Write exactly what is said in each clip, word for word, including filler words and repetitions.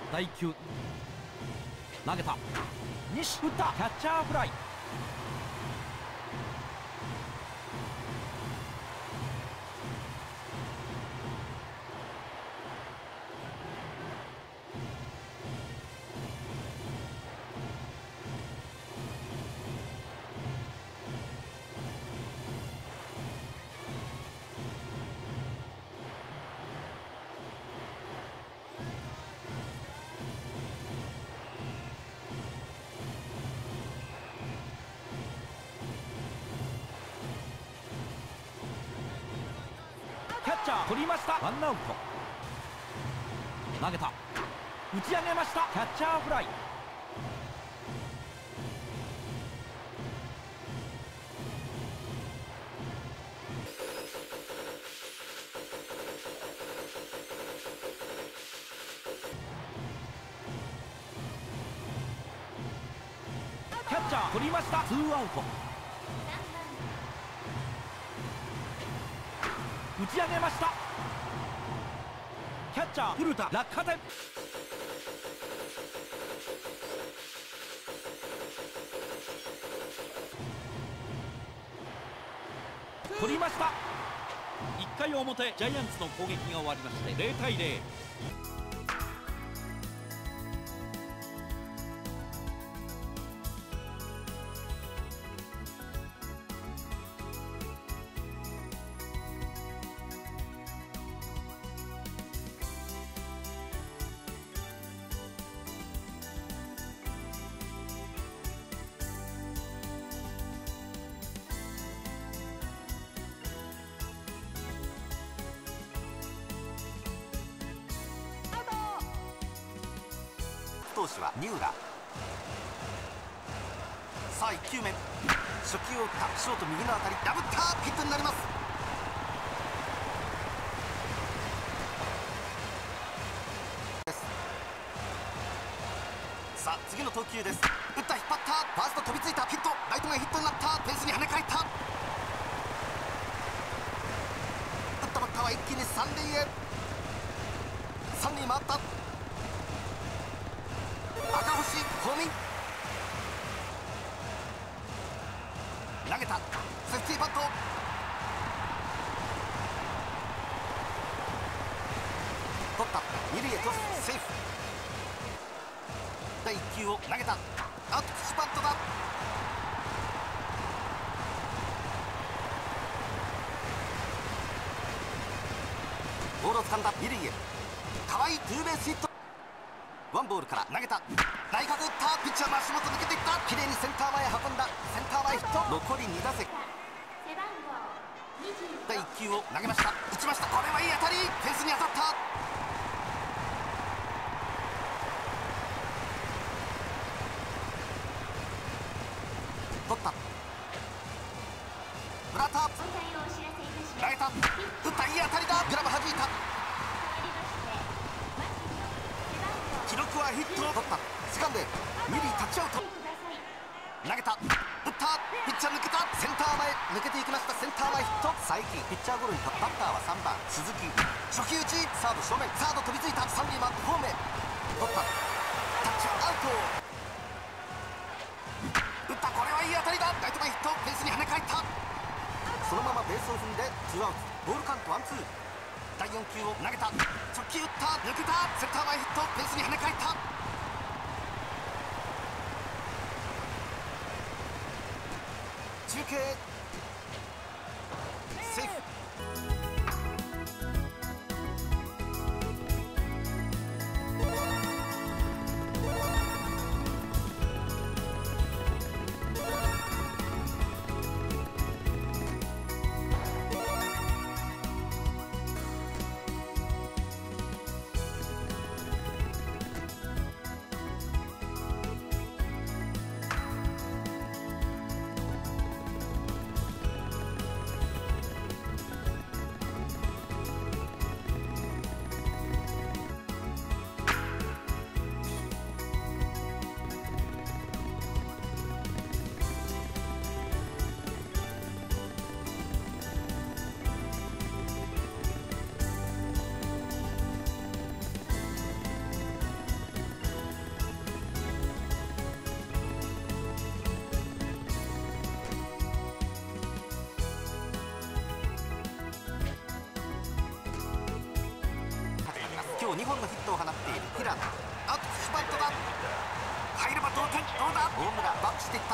だいきゅう投げた西打ったキャッチャーフライ。キャッチャー取りました。ワンアウト。投げた打ち上げました。キャッチャーフライ。キャッチャー取りました。ツーアウト。打ち上げました。キャッチャー古田落下点。取りました。いっかい表ジャイアンツの攻撃が終わりましてゼロたいゼロ。 投手は二浦。さあいっきゅうめ、初球を打ったショート右の当たり、ダブったヒットになります。さあ次の投球です。打った、引っ張った、ファースト飛びついた、ヒット、ライトがヒットになった、フェンスに跳ね返った。打ったバッターは一気に三塁へ。三塁回った。赤星ホームイン。投げたセーフティーバント。取った二塁へトスセーフ。だいいっ球を投げた。あっとプチバントだ。ボールを掴んだ二塁へ。河合ツーベースヒット。ワンボールから投げた。内角打った。ピッチャーの足元抜けていった。きれいにセンター前運んだ。センター前ヒット。残りに打席。だいいっ球を投げました。打ちました。これはいい当たり。フェンスに当たった。取った。村田投げた。打った。いい当たりだ。グラブ弾いた。記録はヒット。取った。掴んで二塁タッチアウト。投げた。打った。ピッチャー抜けた。センター前抜けていきました。センター前ヒット。最近ピッチャーゴロにバッターはさんばん鈴木。初球打ち。サード正面。サード飛びついた。三塁回ってホームへ。取った。タッチアウト。打った。これはいい当たりだ。ライト前ヒット。フェンスに跳ね返った。そのままベースを踏んでツーアウト。ボールカウントワンツー。だいよん球を投げた。直球打った。抜けた。センター前ヒット。フェンスに跳ね返った。中継セーフ。 今日にほんのヒットを放っている平野。あとプッシュバントだ。入れば同点。どうだ。大村バックしていった。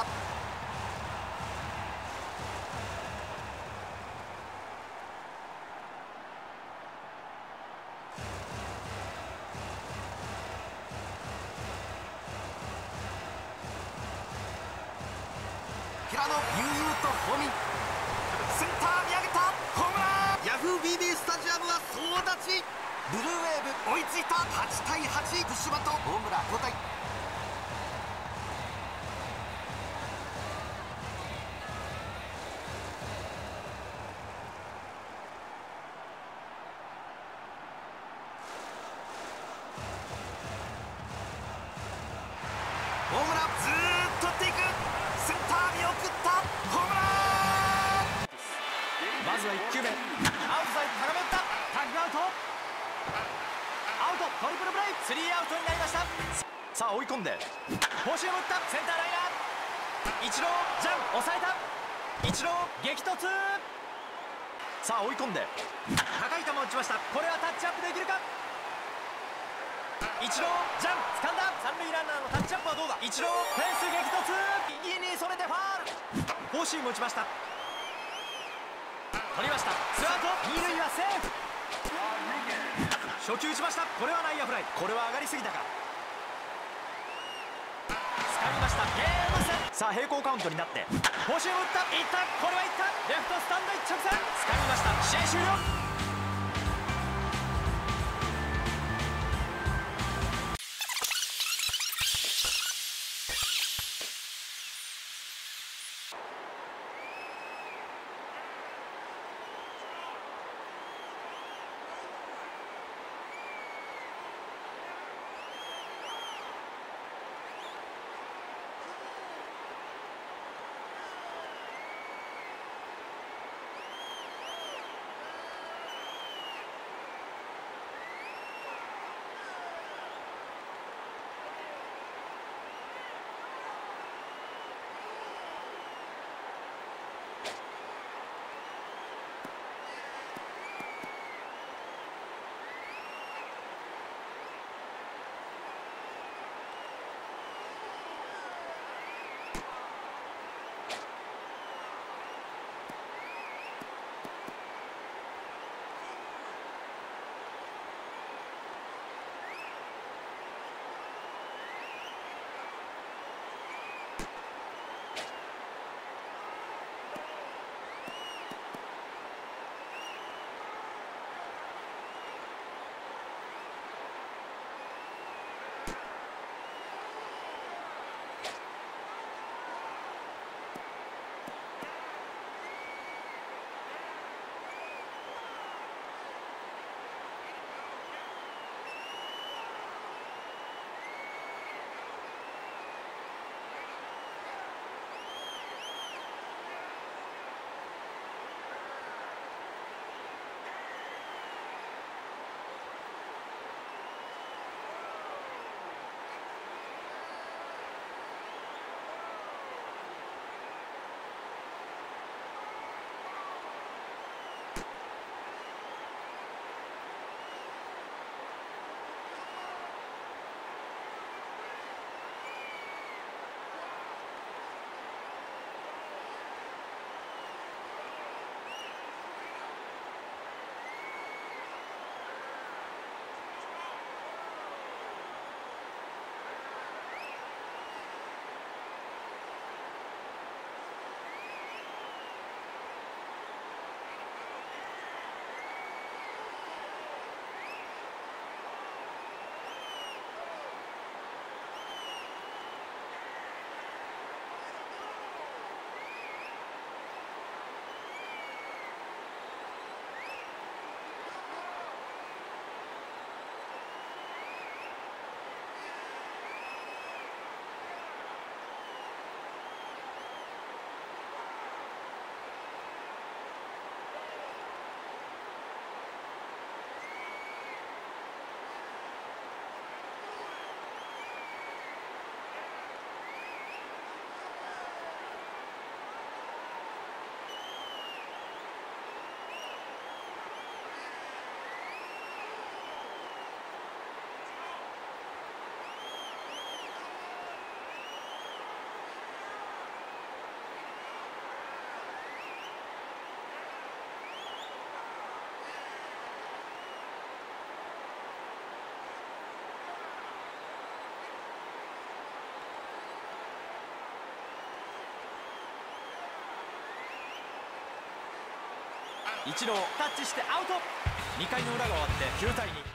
平野悠々とホームイン。センター見上げた。ホームラン。ヤフー ビービー スタジアムは総立ち。ブルーウェーブ追いついた。はちたいはち。プッシュバント。大村交代。ホームラン。ずーっと取っていく。センター見送った。ホームラン。 まずはいっきゅうめ、アウトサイド高め打った。タッグアウト。アウト。トリプルプレイ。スリーアウトになりました。さあ追い込んでフォーシーム打った。センターライナー。イチロージャン抑えた。イチロー激突。さあ追い込んで高い球を打ちました。これはタッチアップできるか。イチロージャン掴んだ。三塁ランナーのタッチアップはどうだ。イチローフェンス激突。右にそれてファール。フォーシーム打ちました。取りました。ツーアウト。二塁はセーフ。初球打ちました。これは内野フライ。これは上がりすぎたか。掴みました。ゲームセット。さあ並行カウントになってフォーシーム打った。いった。これはいった。レフトスタンド一直線。掴みました。試合終了。 イチロータッチしてアウト。にかいの裏が終わってきゅうたいに。